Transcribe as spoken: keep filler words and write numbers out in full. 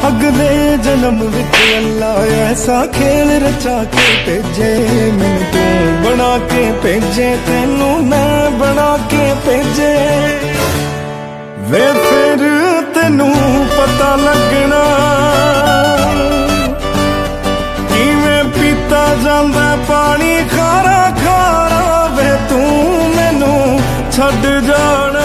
अगले जन्म विच अल्लाह ऐसा खेल रचा के भेजे मैनू तू बना के भेजे तेनू मैं बना के भेजे वे फिर तेनू पता लगना किवें पीता जांदा पानी खारा खारा वे तू मैनू छड्ड जाना।